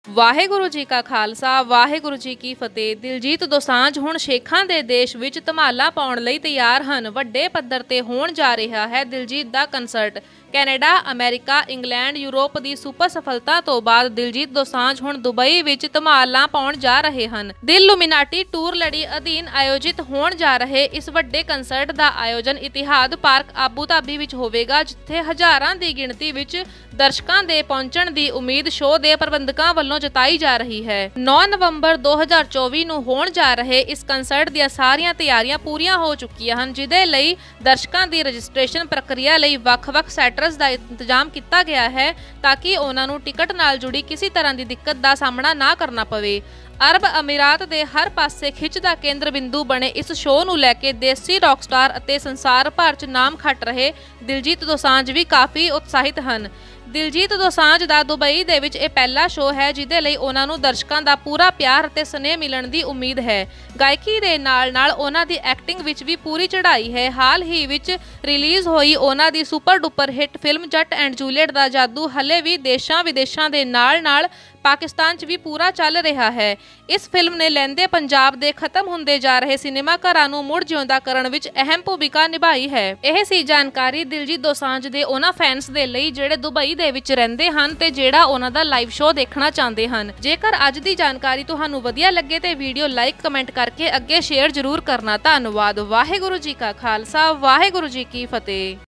ਵਾਹਿਗੁਰੂ ਜੀ ਕਾ ਖਾਲਸਾ ਵਾਹਿਗੁਰੂ ਜੀ ਕੀ ਫਤਿਹ। ਦਿਲਜੀਤ ਦੋਸਾਂਝ ਹੁਣ ਸ਼ੇਖਾਂ ਦੇ ਦੇਸ਼ ਵਿੱਚ ਧਮਾਲਾਂ ਪਾਉਣ ਲਈ ਤਿਆਰ ਹਨ। ਵੱਡੇ ਪੱਧਰ ਤੇ ਹੋਣ ਜਾ ਰਿਹਾ ਹੈ ਦਿਲਜੀਤ ਦਾ concert. Canada, America, England, Europe ਦੀ ਸੁਪਰ ਸਫਲਤਾ ਤੋਂ ਬਾਅਦ ਦਿਲਜੀਤ ਦੋਸਾਂਝ ਹੁਣ ਦੁਬਈ ਵਿੱਚ ਧਮਾਲਾਂ ਪਾਉਣ ਜਾ ਰਹੇ ਹਨ। ਦਿਲ ਲੁਮੀਨਾਟੀ ਟੂਰ ਲੜੀ ਅਧੀਨ ਆਯੋਜਿਤ ਹੋਣ ਜਾ ਰਹੇ ਇਸ ਵੱਡੇ ਕੰਸਰਟ ਦਾ ਆਯੋਜਨ ਇਤਿਹਾਦ ਪਾਰਕ ਆਬੂ ਧਾਬੀ ਵਿੱਚ ਹੋਵੇਗਾ, ਜਿੱਥੇ ਹਜ਼ਾਰਾਂ ਦੀ ਗਿਣਤੀ ਵਿੱਚ ਦਰਸ਼ਕਾਂ ਦੇ ਪਹੁੰਚਣ ਦੀ ਉਮੀਦ ਸ਼ੋਅ ਦੇ ਪ੍ਰਬੰਧਕਾਂ ਵੱਲੋਂ ਜਤਾਈ ਜਾ ਰਹੀ ਹੈ। 9 ਨਵੰਬਰ 2024 ਨੂੰ ਹੋਣ ਜਾ ਰਹੇ ਇਸ ਕੰਸਰਟ ਦੀਆਂ ਸਾਰੀਆਂ ਤਿਆਰੀਆਂ ਪੂਰੀਆਂ ਹੋ ਚੁੱਕੀਆਂ ਹਨ, ਜਿਹਦੇ ਲਈ ਦਰਸ਼ਕਾਂ ਦੀ ਰਜਿਸਟ੍ਰੇਸ਼ਨ ਪ੍ਰਕਿਰਿਆ ਲਈ ਵੱਖ-ਵੱਖ ਸੈਟਰਸ ਦਾ ਇੰਤਜ਼ਾਮ ਕੀਤਾ ਗਿਆ ਹੈ ਤਾਂ ਕਿ ਉਹਨਾਂ ਨੂੰ ਟਿਕਟ ਨਾਲ ਜੁੜੀ ਕਿਸੇ ਤਰ੍ਹਾਂ ਦੀ ਦਿੱਕਤ ਦਾ ਸਾਹਮਣਾ ਨਾ ਕਰਨਾ ਪਵੇ। ਅਰਬ ਅਮੀਰਾਤ ਦੇ ਹਰ ਪਾਸੇ ਖਿੱਚ ਦਾ ਕੇਂਦਰ ਬਿੰਦੂ ਬਣੇ ਇਸ ਸ਼ੋਅ ਨੂੰ ਲੈ ਕੇ ਦੇਸੀ ਰੌਕਸਟਾਰ ਅਤੇ ਸੰਸਾਰ ਭਰ 'ਚ ਨਾਮ ਖੱਟ ਰਹੇ ਦਿਲਜੀਤ ਦੋਸਾਂਝ ਵੀ ਕਾਫੀ ਉਤਸ਼ਾਹਿਤ ਹਨ। ਦਿਲਜੀਤ ਦੋਸਾਂਝ ਦਾ ਦੁਬਈ ਦੇ ਵਿੱਚ ਇਹ ਪਹਿਲਾ ਸ਼ੋਅ ਹੈ, ਜਿਹਦੇ ਲਈ ਉਹਨਾਂ ਨੂੰ ਦਰਸ਼ਕਾਂ ਦਾ ਪੂਰਾ ਪਿਆਰ ਅਤੇ ਸਨੇਹ ਮਿਲਣ ਦੀ ਉਮੀਦ ਹੈ। ਗਾਇਕੀ ਦੇ ਨਾਲ-ਨਾਲ ਉਹਨਾਂ ਦੀ ਐਕਟਿੰਗ ਵਿੱਚ ਵੀ ਪੂਰੀ ਚੜ੍ਹਾਈ ਹੈ। ਹਾਲ ਹੀ ਵਿੱਚ ਰਿਲੀਜ਼ ਹੋਈ ਉਹਨਾਂ ਦੀ super duper hit film Jatt and Juliet ਦਾ ਜਾਦੂ ਹਲੇ ਵੀ ਦੇਸ਼ਾਂ ਵਿਦੇਸ਼ਾਂ ਦੇ ਨਾਲ-ਨਾਲ ਪਾਕਿਸਤਾਨ 'ਚ ਵੀ ਪੂਰਾ ਚੱਲ ਰਿਹਾ ਹੈ। ਇਸ ਫਿਲਮ ਨੇ ਲਹਿੰਦੇ ਪੰਜਾਬ ਦੇ ਖਤਮ ਹੁੰਦੇ ਜਾ ਰਹੇ ਸਿਨੇਮਾ ਘਰਾਂ ਨੂੰ ਮੁੜ ਜਿਉਂਦਾ ਕਰਨ ਵਿੱਚ ਅਹਿਮ ਭੂਮਿਕਾ ਨਿਭਾਈ ਹੈ। ਇਹ ਸੀ ਜਾਣਕਾਰੀ ਦਿਲਜੀਤ ਦੋਸਾਂਝ ਦੇ ਉਹਨਾਂ ਫੈਨਸ ਦੇ ਲਈ ਜਿਹੜੇ ਦੁਬਈ ਦੇ ਵਿੱਚ ਰਹਿੰਦੇ ਹਨ ਤੇ ਜਿਹੜਾ ਉਹਨਾਂ ਦਾ ਲਾਈਵ ਸ਼ੋਅ ਦੇਖਣਾ ਚਾਹੁੰਦੇ ਹਨ। ਜੇਕਰ ਅੱਜ ਦੀ ਜਾਣਕਾਰੀ ਤੁਹਾਨੂੰ ਵਧੀਆ ਲੱਗੇ ਤੇ ਵੀਡੀਓ ਲਾਈਕ ਕਮੈਂਟ ਕਰਕੇ ਅੱਗੇ ਸ਼ੇਅਰ ਜ਼ਰੂਰ ਕਰਨਾ। ਧੰਨਵਾਦ। ਵਾਹਿਗੁਰੂ ਜੀ ਕਾ ਖਾਲਸਾ ਵਾਹਿਗੁਰੂ ਜੀ ਕੀ ਫਤਿਹ।